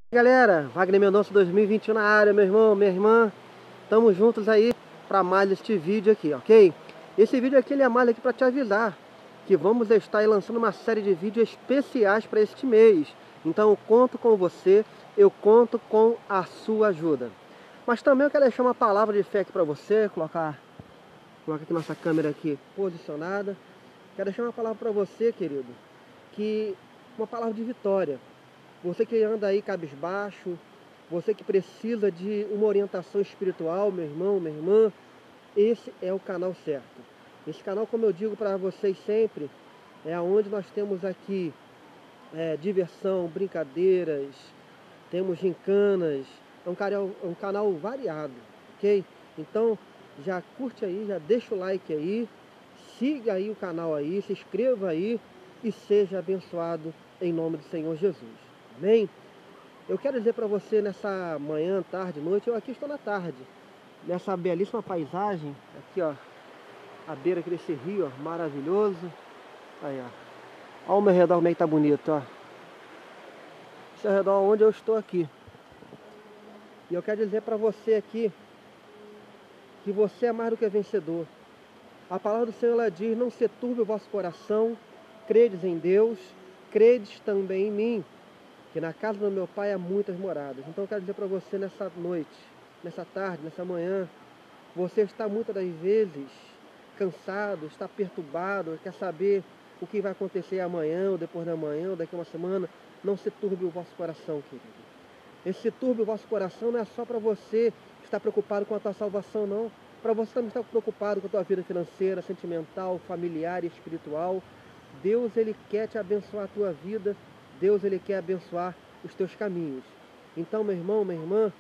Galera, Wagner Mendonça 2021 na área, meu irmão, minha irmã. Estamos juntos aí para mais este vídeo aqui, ok? Esse vídeo aqui ele é mais aqui para te avisar que vamos estar aí lançando uma série de vídeos especiais para este mês. Então eu conto com você, eu conto com a sua ajuda. Mas também eu quero deixar uma palavra de fé aqui para você, colocar aqui nossa câmera aqui posicionada. Quero deixar uma palavra para você, querido, que uma palavra de vitória. Você que anda aí cabisbaixo, você que precisa de uma orientação espiritual, meu irmão, minha irmã, esse é o canal certo. Esse canal, como eu digo para vocês sempre, é onde nós temos aqui diversão, brincadeiras, temos gincanas, é um canal variado, ok? Então, já curte aí, já deixa o like aí, siga aí o canal aí, se inscreva aí e seja abençoado em nome do Senhor Jesus. Amém? Eu quero dizer para você nessa manhã, tarde, noite, eu aqui estou na tarde, nessa belíssima paisagem, aqui ó, à beira aqui desse rio, ó, maravilhoso. Aí ó, olha o meu redor como é que tá bonito, ó. Esse é o redor onde eu estou aqui. E eu quero dizer para você aqui, que você é mais do que vencedor. A palavra do Senhor ela diz, não se turbe o vosso coração, credes em Deus, credes também em mim. Que na casa do meu pai há muitas moradas. Então eu quero dizer para você nessa noite, nessa tarde, nessa manhã, você está muitas das vezes cansado, está perturbado, quer saber o que vai acontecer amanhã, ou depois da manhã, ou daqui a uma semana. Não se turbe o vosso coração, querido. Esse turbe o vosso coração não é só para você estar preocupado com a tua salvação, não. Para você também estar preocupado com a tua vida financeira, sentimental, familiar e espiritual. Deus, Ele quer te abençoar a tua vida. Deus, Ele quer abençoar os teus caminhos. Então, meu irmão, minha irmã,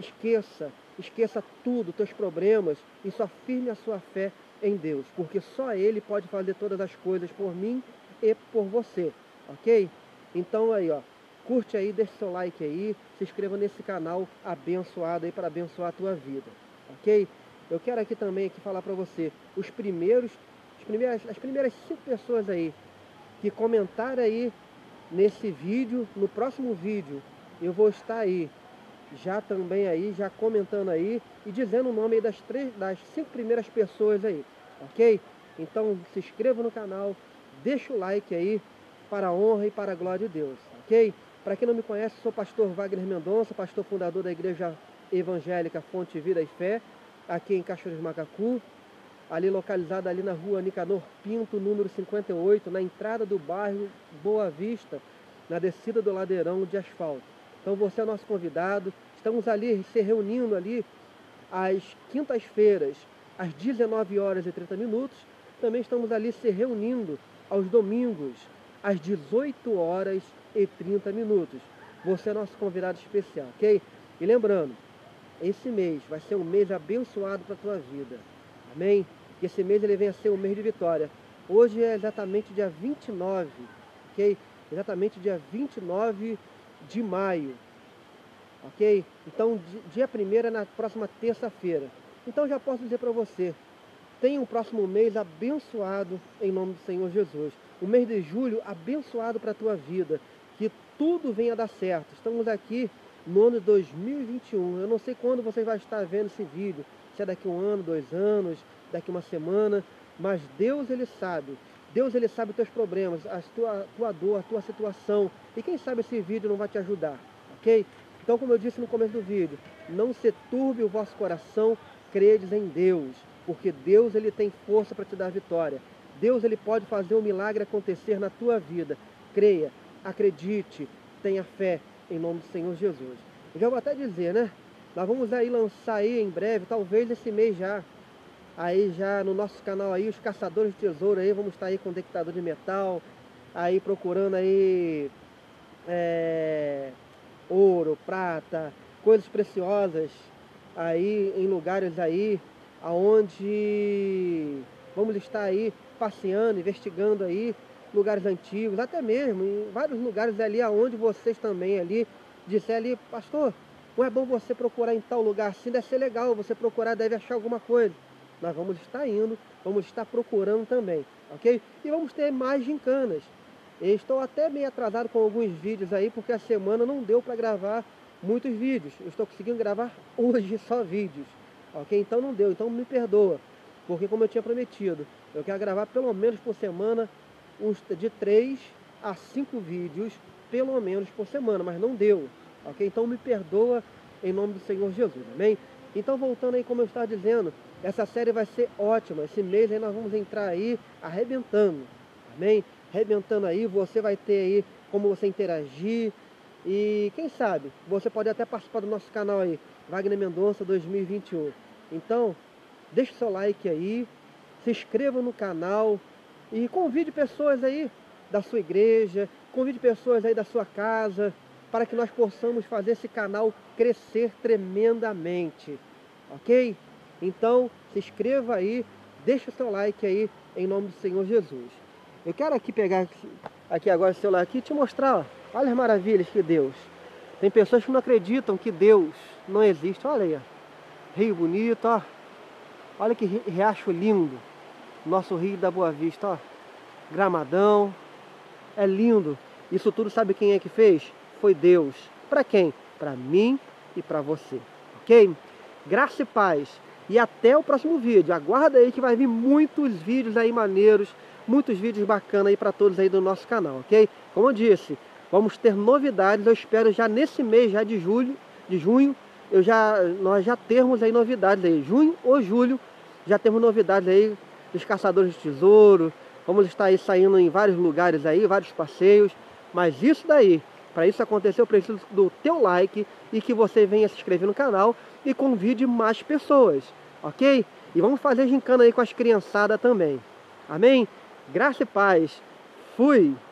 esqueça tudo, teus problemas, e só firme a sua fé em Deus, porque só Ele pode fazer todas as coisas por mim e por você, ok? Então aí, ó, curte aí, deixa seu like aí, se inscreva nesse canal abençoado aí para abençoar a tua vida, ok? Eu quero aqui também falar para você, as primeiras 5 pessoas aí que comentaram aí nesse vídeo, no próximo vídeo, eu vou estar aí, já também aí, já comentando aí e dizendo o nome aí das 5 primeiras pessoas aí, ok? Então se inscreva no canal, deixa o like aí, para a honra e para a glória de Deus, ok? Para quem não me conhece, sou pastor Wagner Mendonça, pastor fundador da Igreja Evangélica Fonte Vida e Fé, aqui em Cachoeira de Macacu, ali localizada ali na rua Nicanor Pinto, número 58, na entrada do bairro Boa Vista, na descida do ladeirão de asfalto. Então você é nosso convidado, estamos ali se reunindo ali às quintas-feiras, às 19 horas e 30 minutos, também estamos ali se reunindo aos domingos, às 18 horas e 30 minutos. Você é nosso convidado especial, ok? E lembrando, esse mês vai ser um mês abençoado para a tua vida, amém? Que esse mês ele venha a ser um mês de vitória. Hoje é exatamente dia 29, ok? Exatamente dia 29 de maio, ok? Então dia 1º é na próxima terça-feira. Então já posso dizer para você, tenha um próximo mês abençoado em nome do Senhor Jesus. O mês de julho abençoado para a tua vida, que tudo venha a dar certo. Estamos aqui no ano de 2021. Eu não sei quando você vai estar vendo esse vídeo, se é daqui um ano, 2 anos, daqui uma semana, mas Deus ele sabe. Deus ele sabe os teus problemas, a tua dor, a tua situação. E quem sabe esse vídeo não vai te ajudar, ok? Então, como eu disse no começo do vídeo, não se turbe o vosso coração, credes em Deus, porque Deus ele tem força para te dar vitória. Deus ele pode fazer um milagre acontecer na tua vida. Creia, acredite, tenha fé em nome do Senhor Jesus. Eu já vou até dizer, né? Nós vamos aí lançar aí em breve, talvez esse mês já, aí já no nosso canal aí, os caçadores de tesouro aí, vamos estar aí com detectador de metal, aí procurando aí ouro, prata, coisas preciosas aí em lugares aí aonde vamos estar aí passeando, investigando aí lugares antigos, até mesmo em vários lugares ali aonde vocês também ali disseram ali, pastor, não é bom você procurar em tal lugar assim, deve ser legal, você procurar deve achar alguma coisa. Nós vamos estar indo, vamos estar procurando também, ok? E vamos ter mais gincanas. Eu estou até meio atrasado com alguns vídeos aí, porque a semana não deu para gravar muitos vídeos. Eu estou conseguindo gravar hoje só vídeos, ok? Então não deu, então me perdoa, porque como eu tinha prometido, eu quero gravar pelo menos por semana de 3 a 5 vídeos, pelo menos por semana, mas não deu, ok? Então me perdoa em nome do Senhor Jesus, amém? Então voltando aí, como eu estava dizendo, essa série vai ser ótima. Esse mês aí nós vamos entrar aí arrebentando, amém? Arrebentando aí, você vai ter aí como você interagir. E quem sabe, você pode até participar do nosso canal aí, Wagner Mendonça 2021. Então, deixe seu like aí, se inscreva no canal e convide pessoas aí da sua igreja, convide pessoas aí da sua casa, para que nós possamos fazer esse canal crescer tremendamente, ok? Então, se inscreva aí, deixa o seu like aí, em nome do Senhor Jesus. Eu quero aqui pegar aqui agora o celular aqui e te mostrar, ó, olha as maravilhas que Deus. Tem pessoas que não acreditam que Deus não existe. Olha aí, ó, rio bonito, ó. Olha que riacho lindo. Nosso rio da Boa Vista, ó. Gramadão. É lindo. Isso tudo sabe quem é que fez? Foi Deus. Para quem? Para mim e para você. Ok? Graça e paz. E até o próximo vídeo. Aguarda aí que vai vir muitos vídeos aí maneiros, muitos vídeos bacanas aí para todos aí do nosso canal, ok? Como eu disse, vamos ter novidades. Eu espero já nesse mês já de junho, nós já termos aí novidades aí. Junho ou julho já temos novidades aí dos caçadores de tesouro. Vamos estar aí saindo em vários lugares aí, vários passeios. Mas isso daí, para isso acontecer, eu preciso do teu like e que você venha se inscrever no canal e convide mais pessoas, ok? E vamos fazer gincana aí com as criançadas também. Amém? Graça e paz. Fui!